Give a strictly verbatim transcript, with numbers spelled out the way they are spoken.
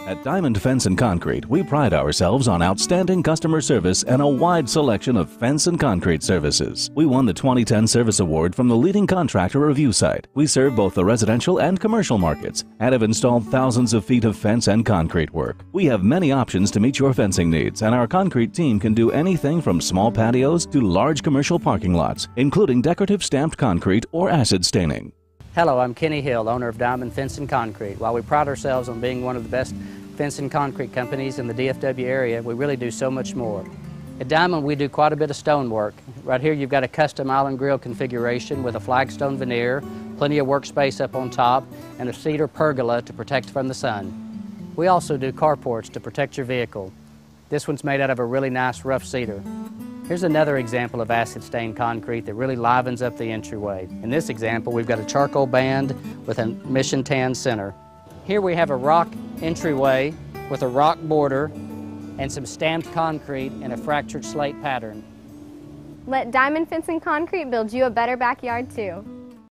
At Diamond Fence and Concrete, we pride ourselves on outstanding customer service and a wide selection of fence and concrete services. We won the twenty ten Service Award from the leading contractor review site. We serve both the residential and commercial markets and have installed thousands of feet of fence and concrete work. We have many options to meet your fencing needs, and our concrete team can do anything from small patios to large commercial parking lots, including decorative stamped concrete or acid staining. Hello, I'm Kenny Hill, owner of Diamond Fence and Concrete. While we pride ourselves on being one of the best fence and concrete companies in the D F W area, we really do so much more. At Diamond, we do quite a bit of stonework. Right here, you've got a custom island grill configuration with a flagstone veneer, plenty of workspace up on top, and a cedar pergola to protect from the sun. We also do carports to protect your vehicle. This one's made out of a really nice rough cedar. Here's another example of acid-stained concrete that really livens up the entryway. In this example, we've got a charcoal band with a mission tan center. Here we have a rock entryway with a rock border and some stamped concrete in a fractured slate pattern. Let Diamond Fence and Concrete build you a better backyard too.